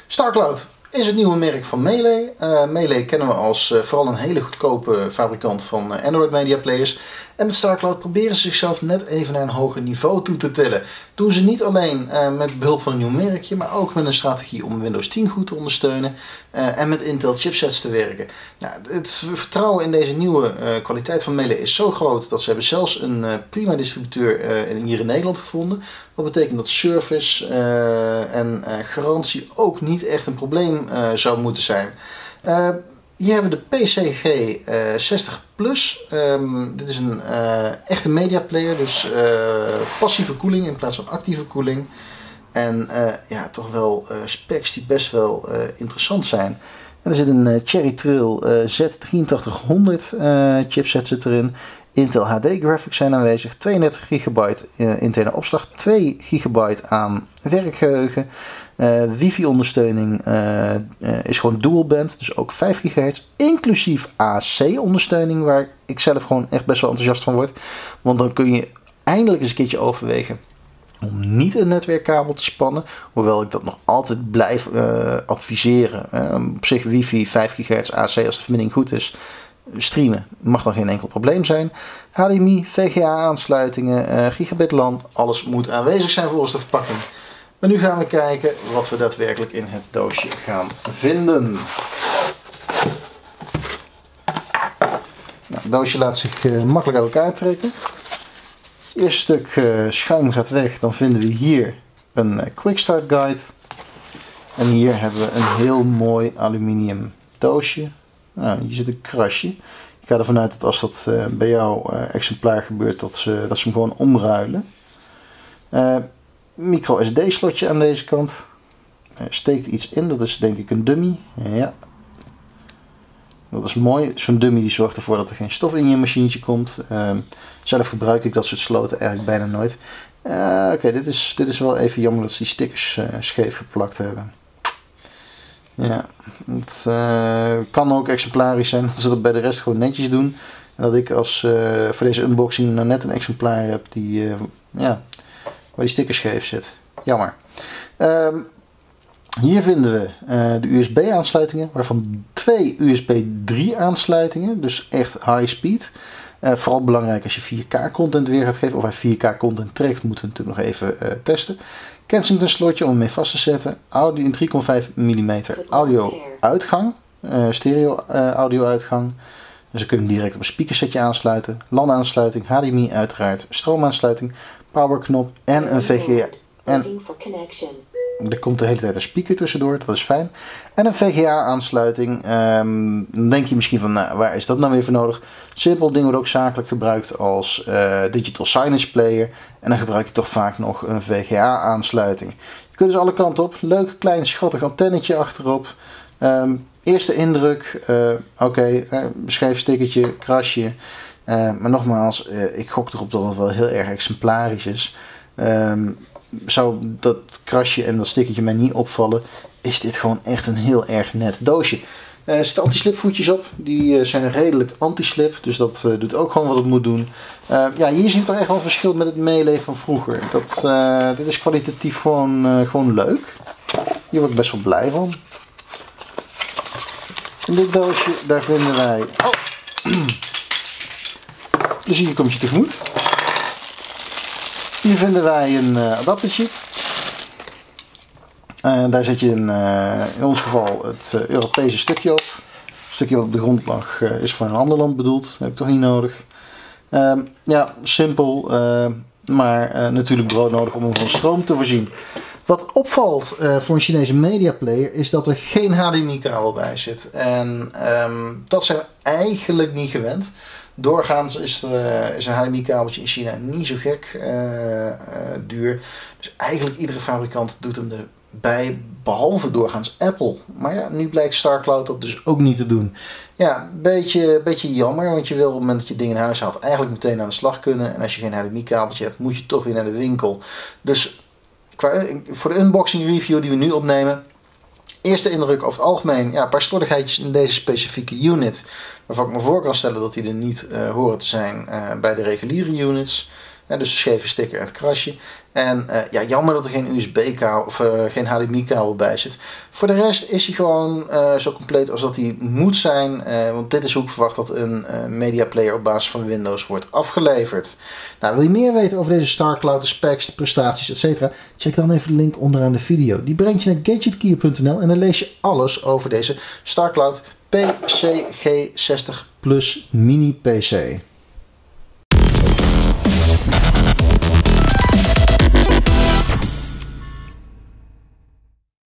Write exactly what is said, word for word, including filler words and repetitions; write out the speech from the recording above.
StarCloud is het nieuwe merk van Melee. Uh, Melee kennen we als uh, vooral een hele goedkope fabrikant van uh, Android Media Players. En met StarCloud proberen ze zichzelf net even naar een hoger niveau toe te tillen. Doen ze niet alleen uh, met behulp van een nieuw merkje, maar ook met een strategie om Windows tien goed te ondersteunen uh, en met Intel chipsets te werken. Nou, het vertrouwen in deze nieuwe uh, kwaliteit van Melee is zo groot dat ze hebben zelfs een uh, prima distributeur uh, hier in Nederland gevonden. Wat betekent dat service uh, en uh, garantie ook niet echt een probleem uh, zou moeten zijn. Uh, Hier hebben we de P C G uh, zestig plus. Um, dit is een uh, echte media player, dus uh, passieve koeling in plaats van actieve koeling. En uh, ja, toch wel uh, specs die best wel uh, interessant zijn. En er zit een uh, Cherry Trail uh, Z drieëntachtig honderd uh, chipset zit erin. Intel H D graphics zijn aanwezig, tweeëndertig gigabyte uh, interne opslag, twee gigabyte aan werkgeheugen. Uh, wifi ondersteuning uh, uh, is gewoon dual band, dus ook vijf gigahertz, inclusief A C ondersteuning, waar ik zelf gewoon echt best wel enthousiast van word. Want dan kun je eindelijk eens een keertje overwegen om niet een netwerkkabel te spannen, hoewel ik dat nog altijd blijf uh, adviseren. Uh, op zich wifi, vijf gigahertz, A C als de verbinding goed is. Streamen mag dan geen enkel probleem zijn. H D M I, V G A aansluitingen, uh, gigabit LAN, alles moet aanwezig zijn volgens de verpakking. Maar nu gaan we kijken wat we daadwerkelijk in het doosje gaan vinden. Nou, het doosje laat zich uh, makkelijk uit elkaar trekken. Het eerste stuk uh, schuim gaat weg, dan vinden we hier een uh, quick start guide. En hier hebben we een heel mooi aluminium doosje. Nou, hier zit een krasje. Ik ga ervan uit dat als dat uh, bij jouw uh, exemplaar gebeurt, dat ze, dat ze hem gewoon omruilen. Uh, micro S D slotje aan deze kant. Uh, steekt iets in, dat is denk ik een dummy. Ja. Dat is mooi. Zo'n dummy die zorgt ervoor dat er geen stof in je machientje komt. Uh, zelf gebruik ik dat soort sloten eigenlijk bijna nooit. Uh, Oké, okay, dit, is, dit is wel even jammer dat ze die stickers uh, scheef geplakt hebben. Ja, het uh, kan ook exemplarisch zijn dat ze dat bij de rest gewoon netjes doen. En dat ik als uh, voor deze unboxing nou net een exemplaar heb die, uh, ja, waar die sticker scheef zit. Jammer. Um, hier vinden we uh, de U S B aansluitingen, waarvan twee U S B drie aansluitingen, dus echt high speed. Uh, vooral belangrijk als je vier K content weer gaat geven, of hij vier K content trekt, moeten we natuurlijk nog even uh, testen. Kensington slotje om mee vast te zetten. Audio in drie komma vijf millimeter audio uitgang. Uh, stereo uh, audio uitgang. Dus we kunnen direct op een speakersetje aansluiten. LAN aansluiting, H D M I uiteraard, stroomaansluiting, powerknop en een V G A. En er komt de hele tijd een speaker tussendoor, dat is fijn. En een V G A aansluiting. Um, dan denk je misschien van, nou, waar is dat nou weer voor nodig? Simpel ding wordt ook zakelijk gebruikt als uh, digital signage player. En dan gebruik je toch vaak nog een V G A aansluiting. Je kunt dus alle kanten op. Leuk, klein, schattig antennetje achterop. Um, eerste indruk, uh, oké, okay, uh, beschrijfstickertje, krasje. Uh, maar nogmaals, uh, ik gok erop dat het wel heel erg exemplarisch is. Um, Zou dat krasje en dat stickertje mij niet opvallen, is dit gewoon echt een heel erg net doosje. Er zitten anti-slipvoetjes op, die zijn redelijk anti-slip, dus dat uh, doet ook gewoon wat het moet doen. Uh, ja, hier zie je toch echt wel een verschil met het Melee van vroeger. Dat, uh, dit is kwalitatief gewoon, uh, gewoon leuk. Hier word ik best wel blij van. In dit doosje, daar vinden wij... Oh. Plezier komt je tegemoet. Hier vinden wij een uh, adaptertje. Uh, daar zet je een, uh, in ons geval het uh, Europese stukje op. Het stukje wat op de grond lag uh, is voor een ander land bedoeld. Dat heb ik toch niet nodig. Uh, ja, simpel. Uh, maar uh, natuurlijk brood nodig om hem van stroom te voorzien. Wat opvalt uh, voor een Chinese media player is dat er geen H D M I kabel bij zit. En um, dat zijn we eigenlijk niet gewend. Doorgaans is, er, uh, is een H D M I kabeltje in China niet zo gek uh, uh, duur. Dus eigenlijk iedere fabrikant doet hem erbij, behalve doorgaans Apple. Maar ja, nu blijkt StarCloud dat dus ook niet te doen. Ja, een beetje, beetje jammer, want je wil op het moment dat je ding in huis haalt eigenlijk meteen aan de slag kunnen. En als je geen H D M I kabeltje hebt, moet je toch weer naar de winkel. Dus qua, voor de unboxing review die we nu opnemen, eerste indruk over het algemeen, ja, een paar slordigheidjes in deze specifieke unit, waarvan ik me voor kan stellen dat die er niet uh, horen te zijn uh, bij de reguliere units. En dus de scheve sticker en het krasje. En uh, ja, jammer dat er geen U S B-kabel of uh, geen H D M I-kabel bij zit. Voor de rest is hij gewoon uh, zo compleet als dat hij moet zijn. Uh, want dit is hoe ik verwacht dat een uh, media player op basis van Windows wordt afgeleverd. Nou, wil je meer weten over deze StarCloud, de specs, de prestaties, et cetera? Check dan even de link onderaan de video. Die brengt je naar gadgetgear punt n l en dan lees je alles over deze StarCloud P C G zestig Plus Mini P C.